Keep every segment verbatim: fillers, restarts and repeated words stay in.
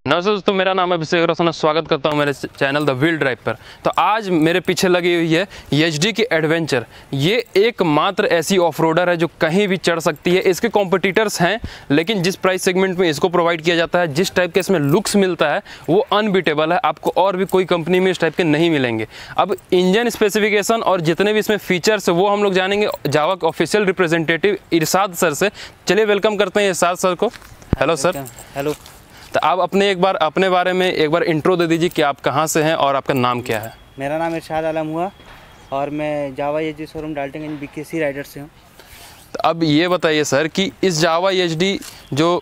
नमस्ते दोस्तों, मेरा नाम है अभिषेक रोशन। स्वागत करता हूं मेरे चैनल द व्हील ड्राइव पर। तो आज मेरे पीछे लगी हुई है एच डी की एडवेंचर। ये एकमात्र ऐसी ऑफ रोडर है जो कहीं भी चढ़ सकती है। इसके कॉम्पिटिटर्स हैं, लेकिन जिस प्राइस सेगमेंट में इसको प्रोवाइड किया जाता है, जिस टाइप के इसमें लुक्स मिलता है, वो अनबीटेबल है। आपको और भी कोई कंपनी में इस टाइप के नहीं मिलेंगे। अब इंजन स्पेसिफिकेशन और जितने भी इसमें फीचर्स है वो हम लोग जानेंगे जावा के ऑफिशियल रिप्रेजेंटेटिव इरशाद सर से। चलिए वेलकम करते हैं इरशाद सर को। Hello sir. हेलो। तो आप अपने एक बार अपने बारे में एक बार इंट्रो दे दीजिए कि आप कहाँ से हैं और आपका नाम क्या है। मेरा नाम इरशाद आलम हुआ और मैं Jawa H D showroom Daltonganj BKC rider से हूँ। तो अब ये बताइए सर कि इस जावा एच डी जो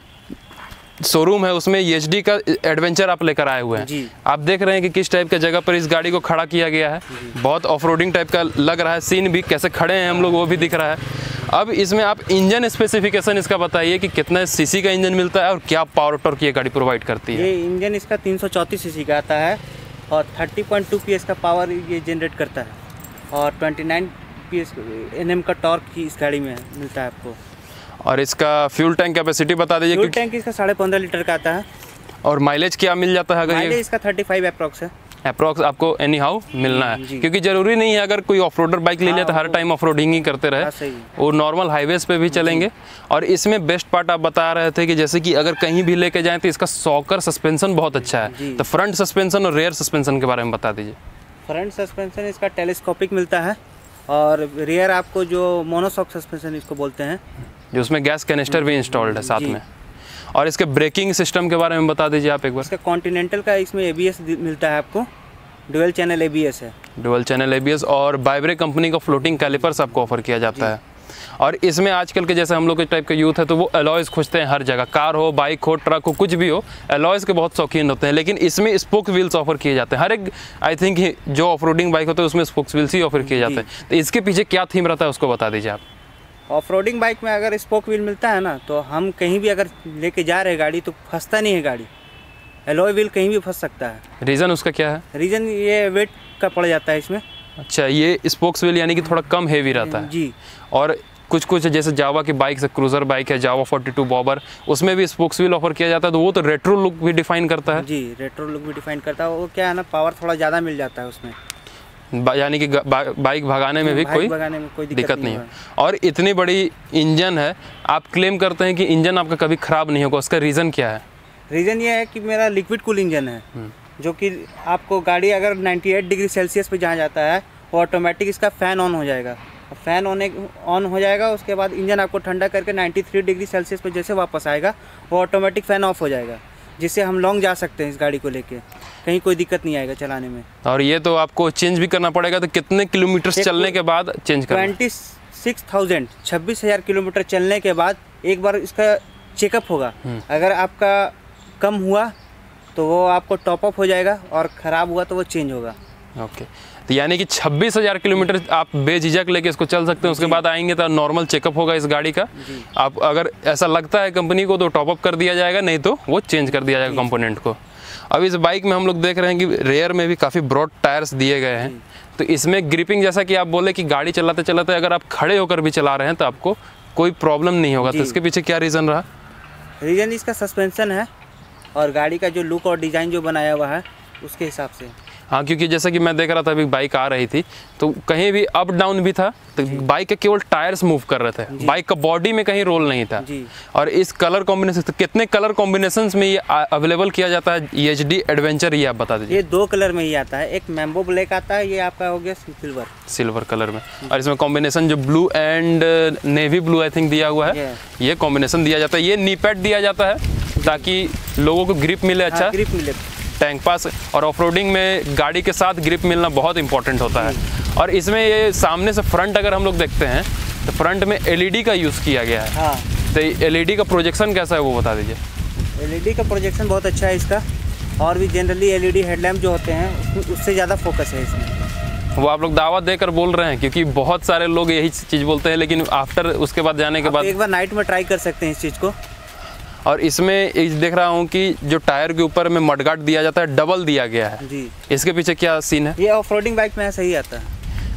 शोरूम है उसमें एच डी का एडवेंचर आप लेकर आए हुए हैं जी। आप देख रहे हैं कि किस टाइप के जगह पर इस गाड़ी को खड़ा किया गया है। बहुत ऑफ रोडिंग टाइप का लग रहा है। सीन भी कैसे खड़े हैं हम लोग वो भी दिख रहा है। अब इसमें आप इंजन स्पेसिफिकेशन इसका बताइए कि कितने सीसी का इंजन मिलता है और क्या पावर टॉर्क ये गाड़ी प्रोवाइड करती है। ये इंजन इसका तीन सौ चौंतीस सीसी का आता है और तीस पॉइंट दो पीएस का पावर ये जनरेट करता है और उनतीस पीएस एनएम का टॉर्क इस गाड़ी में मिलता है आपको। और इसका फ्यूल टैंक कैपेसिटी बता दीजिए। फ्यूल टैंक इसका साढ़े पंद्रह लीटर का आता है। और माइलेज क्या मिल जाता है? अगर माइलेज इसका पैंतीस अप्रॉक्स है। अप्रॉक्स आपको एनी हाउ मिलना है, क्योंकि जरूरी नहीं है अगर कोई ऑफ रोडर बाइक ले लिया तो हर टाइम ऑफ रोडिंग ही करते रहे। वो नॉर्मल हाईवेज पे भी चलेंगे। और इसमें बेस्ट पार्ट आप बता रहे थे कि जैसे कि अगर कहीं भी लेके जाएं तो इसका सॉकर सस्पेंशन बहुत अच्छा है। तो फ्रंट सस्पेंशन और रेयर सस्पेंशन के बारे में बता दीजिए। फ्रंट सस्पेंशन इसका टेलीस्कोपिक मिलता है और रेयर आपको जो मोनोशॉक सस्पेंशन इसको बोलते हैं, जो उसमें गैस कैनिस्टर भी इंस्टॉल्ड है साथ में। और इसके ब्रेकिंग सिस्टम के बारे में बता दीजिए आप एक बार। इसका कॉन्टिनेंटल का इसमें एबीएस मिलता है आपको। डुअल चैनल एबीएस है। डुअल चैनल एबीएस और बाइब्रे कंपनी का फ्लोटिंग कैलिपर्स आपको ऑफर किया जाता है। और इसमें आजकल के जैसे हम लोग के टाइप के यूथ है तो वो अलॉयज खोजते हैं हर जगह। कार हो, बाइक हो, ट्रक हो, कुछ भी हो, अलॉयज के बहुत शौकीन होते हैं। लेकिन इसमें स्पोक व्हील्स ऑफर किए जाते हैं। हर एक आई थिंक जो ऑफ रोडिंग बाइक होता है उसमें स्पोक व्हील्स ही ऑफर किए जाते हैं। तो इसके पीछे क्या थीम रहता है उसको बता दीजिए आप। ऑफ रोडिंग बाइक में अगर स्पोक व्हील मिलता है ना तो हम कहीं भी अगर लेके जा रहे हैं गाड़ी तो फंसता नहीं है गाड़ी। एलॉय व्हील कहीं भी फंस सकता है। रीज़न उसका क्या है? रीज़न ये वेट का पड़ जाता है इसमें। अच्छा, ये स्पोक्स व्हील यानी कि थोड़ा कम हेवी रहता है जी। और कुछ कुछ जैसे जावा की बाइक से क्रूजर बाइक है, जावा बयालीस बॉबर, उसमें भी स्पोक्स व्हील ऑफर किया जाता है। तो वो तो रेट्रो लुक भी डिफाइन करता है। जी, रेट्रो लुक भी डिफाइन करता है। वो क्या है ना, पावर थोड़ा ज़्यादा मिल जाता है उसमें, यानी कि बा, बाइक भगाने में भी कोई, भगाने में कोई दिक्कत, दिक्कत नहीं है। और इतनी बड़ी इंजन है, आप क्लेम करते हैं कि इंजन आपका कभी ख़राब नहीं होगा। उसका रीज़न क्या है? रीज़न ये है कि मेरा लिक्विड कूल इंजन है, जो कि आपको गाड़ी अगर अट्ठानवे डिग्री सेल्सियस पे जहाँ जाता है वो ऑटोमेटिक इसका फ़ैन ऑन हो जाएगा। फ़ैन होने ऑन हो जाएगा उसके बाद इंजन आपको ठंडा करके तिरानवे डिग्री सेल्सियस पे जैसे वापस आएगा वो ऑटोमेटिक फ़ैन ऑफ हो जाएगा, जिससे हम लॉन्ग जा सकते हैं इस गाड़ी को लेके। कहीं कोई दिक्कत नहीं आएगा चलाने में। और ये तो आपको चेंज भी करना पड़ेगा। तो कितने किलोमीटर चलने के बाद चेंज करना? ट्वेंटी सिक्स थाउजेंड छब्बीस हज़ार किलोमीटर चलने के बाद एक बार इसका चेकअप होगा। अगर आपका कम हुआ तो वो आपको टॉप अप हो जाएगा और ख़राब हुआ तो वो चेंज होगा। ओके, तो यानी कि छब्बीस हज़ार किलोमीटर आप बेझिझक लेके इसको चल सकते हैं। उसके बाद आएंगे तो नॉर्मल चेकअप होगा इस गाड़ी का। आप अगर ऐसा लगता है कंपनी को तो टॉप अप कर दिया जाएगा, नहीं तो वो चेंज कर दिया जाएगा कंपोनेंट को। अब इस बाइक में हम लोग देख रहे हैं कि रेयर में भी काफ़ी ब्रॉड टायर्स दिए गए हैं। तो इसमें ग्रिपिंग, जैसा कि आप बोले कि गाड़ी चलाते चलाते अगर आप खड़े होकर भी चला रहे हैं तो आपको कोई प्रॉब्लम नहीं होगा। तो इसके पीछे क्या रीज़न रहा? रीज़न इसका सस्पेंशन है और गाड़ी का जो लुक और डिज़ाइन जो बनाया हुआ है उसके हिसाब से। हाँ, क्योंकि जैसा कि मैं देख रहा था अभी बाइक आ रही थी तो कहीं भी अप डाउन भी था तो बाइक के केवल टायर्स मूव कर रहे थे, बाइक का बॉडी में कहीं रोल नहीं था। और इस कलर कॉम्बिनेशन, तो कितने कलर कॉम्बिनेशंस में ये अवेलेबल किया जाता है एच डी एडवेंचर, ये आप बता दीजिए। ये दो कलर में ही आता है। एक मैम्बो ब्लैक आता है, ये आपका हो गया सिल्वर सिल्वर कलर में। और इसमें कॉम्बिनेशन जो blue and navy blue I think दिया हुआ है, ये कॉम्बिनेशन दिया जाता है। ये नी पैड दिया जाता है ताकि लोगों को ग्रिप मिले, अच्छा ग्रिप मिले टैंक पास। और ऑफरोडिंग में गाड़ी के साथ ग्रिप मिलना बहुत इंपॉर्टेंट होता है। और इसमें ये सामने से फ्रंट अगर हम लोग देखते हैं तो फ्रंट में एलईडी का यूज़ किया गया है। हाँ। तो एलईडी का प्रोजेक्शन कैसा है वो बता दीजिए। एलईडी का प्रोजेक्शन बहुत अच्छा है इसका। और भी जनरली एलईडी हेडलैम्प जो होते हैं उससे ज़्यादा फोकस है इसमें। वो आप लोग दावा देकर बोल रहे हैं, क्योंकि बहुत सारे लोग यही चीज़ बोलते हैं, लेकिन आफ्टर उसके बाद जाने के बाद एक बार नाइट में ट्राई कर सकते हैं इस चीज़ को। और इसमें देख रहा हूँ कि जो टायर के ऊपर में मडगार्ड दिया जाता है डबल दिया गया है जी। इसके पीछे क्या सीन है? ये ऑफ रोडिंग बाइक में सही आता है।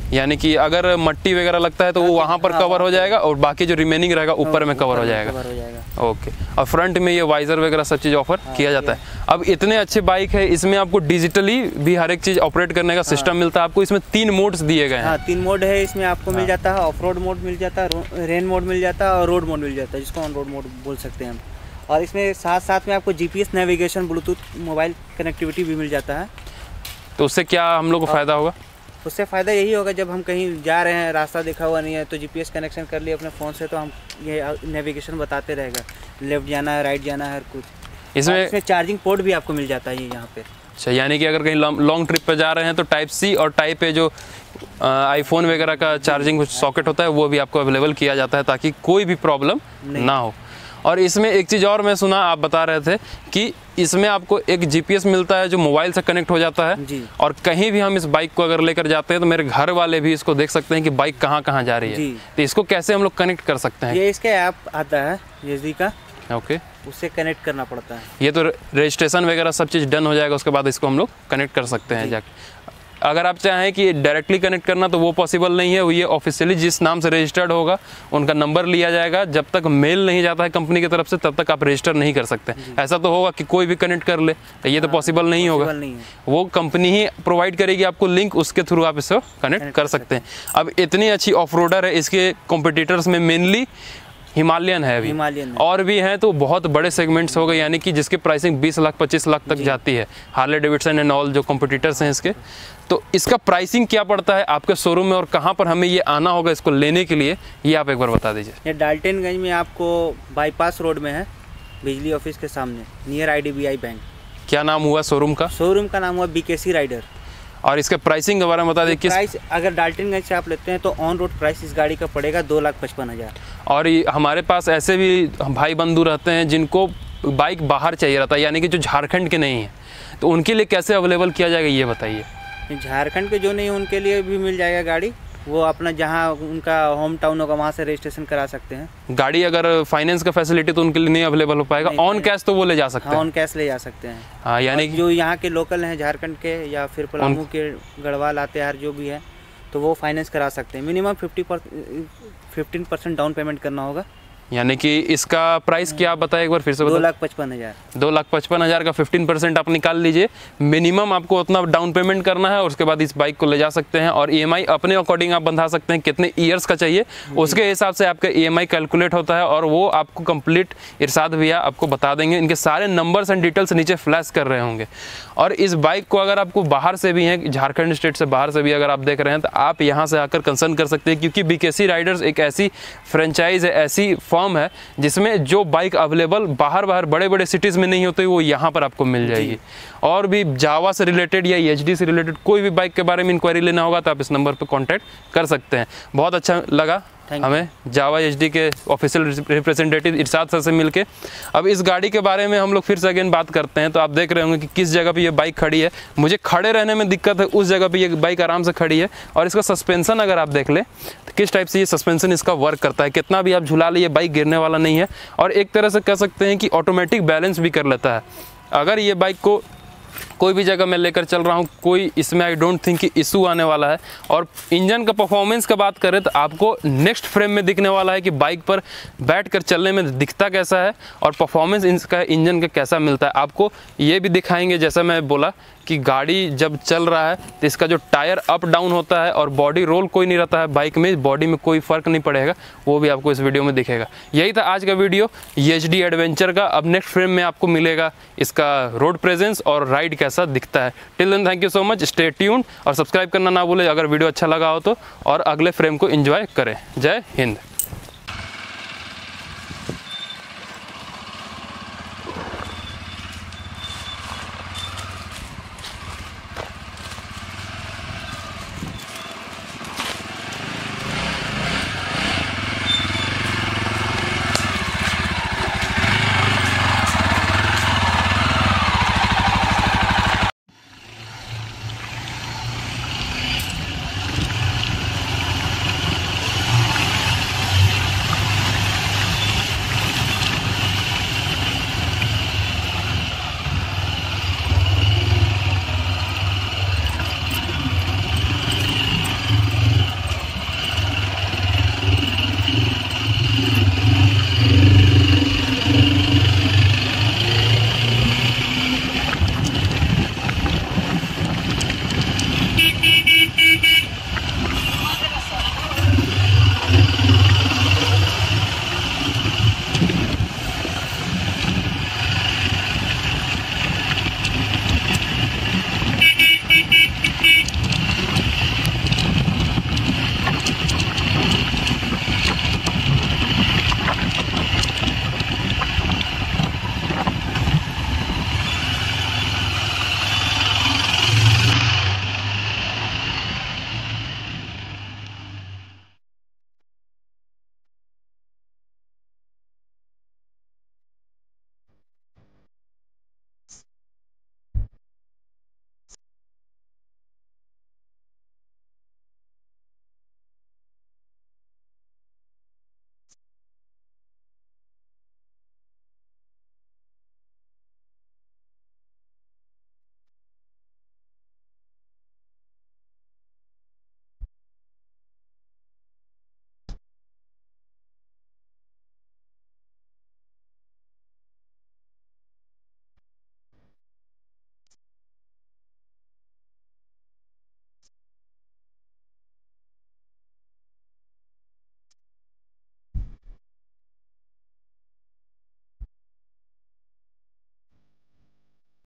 यानी कि अगर मट्टी वगैरह लगता है तो वो वहाँ पर कवर हो जाएगा और बाकी जो रिमेनिंग रहेगा ऊपर में कवर हो जाएगा। कवर हो जाएगा। ओके, और फ्रंट में ये वाइजर वगैरह सब चीज़ ऑफर किया जाता है। अब इतने अच्छे बाइक है, इसमें आपको डिजिटली भी हर एक चीज़ ऑपरेट करने का सिस्टम मिलता है। आपको इसमें तीन मोड्स दिए गए हैं। हाँ, तीन मोड है इसमें आपको मिल जाता है। ऑफ रोड मोड मिल जाता है, रेन मोड मिल जाता है और रोड मोड मिल जाता है, जिसको ऑन रोड मोड बोल सकते हैं हम। और इसमें साथ साथ में आपको GPS navigation, Bluetooth mobile connectivity भी मिल जाता है। तो उससे क्या हम लोग को फ़ायदा होगा? उससे फ़ायदा यही होगा, जब हम कहीं जा रहे हैं, रास्ता देखा हुआ नहीं है, तो जीपीएस कनेक्शन कर लिए अपने फ़ोन से, तो हम ये नेविगेशन बताते रहेगा, लेफ्ट जाना है, राइट जाना है, हर कुछ। इसमें इसमें चार्जिंग पोर्ट भी आपको मिल जाता है ये यहाँ पे। अच्छा, यानी कि अगर कहीं लॉन्ग ट्रिप पर जा रहे हैं तो टाइप सी और टाइप ए जो आईफोन वगैरह का चार्जिंग सॉकेट होता है वो भी आपको अवेलेबल किया जाता है, ताकि कोई भी प्रॉब्लम ना हो। और इसमें एक चीज़ और मैं सुना, आप बता रहे थे कि इसमें आपको एक जीपीएस मिलता है जो मोबाइल से कनेक्ट हो जाता है जी। और कहीं भी हम इस बाइक को अगर लेकर जाते हैं तो मेरे घर वाले भी इसको देख सकते हैं कि बाइक कहाँ कहाँ जा रही है। तो इसको कैसे हम लोग कनेक्ट कर सकते हैं? ये इसका ऐप आता है एचडी का, ओके, उससे कनेक्ट करना पड़ता है। ये तो रजिस्ट्रेशन वगैरह सब चीज़ डन हो जाएगा, उसके बाद इसको हम लोग कनेक्ट कर सकते हैं जाके। अगर आप चाहें कि डायरेक्टली कनेक्ट करना तो वो पॉसिबल नहीं है। ये ऑफिशियली जिस नाम से रजिस्टर्ड होगा उनका नंबर लिया जाएगा। जब तक मेल नहीं जाता है कंपनी की तरफ से तब तक आप रजिस्टर नहीं कर सकते। ऐसा तो होगा कि कोई भी कनेक्ट कर ले, ये तो पॉसिबल नहीं होगा। नहीं है। वो कंपनी ही प्रोवाइड करेगी आपको लिंक, उसके थ्रू आप इसको कनेक्ट कर सकते हैं। अब इतनी अच्छी ऑफ रोडर है, इसके कॉम्पिटिटर्स में मेनली हिमालयन है अभी, हिमालयन और भी हैं तो बहुत बड़े सेगमेंट्स हो गए, यानी कि जिसकी प्राइसिंग बीस लाख पच्चीस लाख तक जाती है। हार्ले डेविडसन एंड ऑल जो कॉम्पिटिटर्स हैं इसके, तो इसका प्राइसिंग क्या पड़ता है आपके शोरूम में और कहाँ पर हमें ये आना होगा इसको लेने के लिए, ये आप एक बार बता दीजिए। ये डाल्टनगंज में आपको बाईपास रोड में है, बिजली ऑफिस के सामने, नियर आईडीबीआई बैंक। क्या नाम हुआ शोरूम का? शोरूम का नाम हुआ बीकेसी राइडर। और इसके प्राइसिंग के बारे में बता दें। किस प्राइस अगर डाल्टनगंज से आप लेते हैं तो ऑन रोड प्राइस इस गाड़ी का पड़ेगा दो लाख पचपन हज़ार। और ये हमारे पास ऐसे भी भाई बंधु रहते हैं जिनको बाइक बाहर चाहिए रहता है, यानी कि जो झारखंड के नहीं है, तो उनके लिए कैसे अवेलेबल किया जाएगा ये बताइए। झारखंड के जो नहीं उनके लिए भी मिल जाएगा गाड़ी, वो अपना जहाँ उनका होम टाउन होगा वहाँ से रजिस्ट्रेशन करा सकते हैं। गाड़ी अगर फाइनेंस का फैसिलिटी तो उनके लिए नहीं अवेलेबल हो पाएगा, ऑन कैश तो वो ले जा सकते हैं। ऑन कैश ले जा सकते हैं। हाँ, यानी जो यहाँ के लोकल हैं झारखंड के या फिर पलामू के, गढ़वाल लातेहार जो भी है, तो वो फाइनेंस करा सकते हैं। मिनिमम फिफ्टी पर फिफ्टीन परसेंट डाउन पेमेंट करना होगा। यानी कि इसका प्राइस क्या आप बताएं एक बार फिर से बताएं। दो लाख पचपन हज़ार दो लाख पचपन हज़ार का फिफ्टीन परसेंट आप निकाल लीजिए। मिनिमम आपको उतना डाउन पेमेंट करना है और उसके बाद इस बाइक को ले जा सकते हैं। और ईएमआई अपने अकॉर्डिंग आप बंधा सकते हैं, कितने ईयर्स का चाहिए उसके हिसाब से आपका ईएमआई कैलकुलेट होता है और वो आपको कंप्लीट इरशाद भैया आपको बता देंगे। इनके सारे नंबर्स एंड डिटेल्स नीचे फ्लैश कर रहे होंगे। और इस बाइक को अगर आपको बाहर से भी हैं, झारखंड स्टेट से बाहर से भी अगर आप देख रहे हैं, तो आप यहाँ से आकर कंसर्न कर सकते हैं, क्योंकि बीकेसी राइडर्स एक ऐसी फ्रेंचाइज है, ऐसी फर्म है जिसमें जो बाइक अवेलेबल बाहर बाहर बड़े बड़े सिटीज़ में नहीं होते, वो यहाँ पर आपको मिल जाएगी। और भी जावा से रिलेटेड या एचडी से रिलेटेड कोई भी बाइक के बारे में इंक्वायरी लेना होगा तो आप इस नंबर पर कॉन्टैक्ट कर सकते हैं। बहुत अच्छा लगा हमें जावा एचडी के ऑफिशियल रिप्रेजेंटेटिव इरशाद सर से मिलके। अब इस गाड़ी के बारे में हम लोग फिर से अगेन बात करते हैं। तो आप देख रहे होंगे कि किस जगह पे ये बाइक खड़ी है। मुझे खड़े रहने में दिक्कत है, उस जगह पे ये बाइक आराम से खड़ी है। और इसका सस्पेंशन अगर आप देख लें तो किस टाइप से ये सस्पेंशन इसका वर्क करता है, कितना भी आप झुला ले ये बाइक गिरने वाला नहीं है। और एक तरह से कह सकते हैं कि ऑटोमेटिक बैलेंस भी कर लेता है। अगर ये बाइक को कोई भी जगह मैं लेकर चल रहा हूँ, कोई इसमें आई डोंट थिंक कि इशू आने वाला है। और इंजन का परफॉर्मेंस का बात करें तो आपको नेक्स्ट फ्रेम में दिखने वाला है कि बाइक पर बैठकर चलने में दिखता कैसा है और परफॉर्मेंस इसका इंजन का कैसा मिलता है। आपको ये भी दिखाएंगे, जैसा मैं बोला कि गाड़ी जब चल रहा है तो इसका जो टायर अप डाउन होता है और बॉडी रोल कोई नहीं रहता है बाइक में, बॉडी में कोई फ़र्क नहीं पड़ेगा, वो भी आपको इस वीडियो में दिखेगा। यही था आज का वीडियो एचडी एडवेंचर का। अब नेक्स्ट फ्रेम में आपको मिलेगा इसका रोड प्रेजेंस और राइड कैसा दिखता है। Till then thank you so much, stay tuned और सब्सक्राइब करना ना भूलें अगर वीडियो अच्छा लगा हो तो, और अगले फ्रेम को एंजॉय करें। जय हिंद।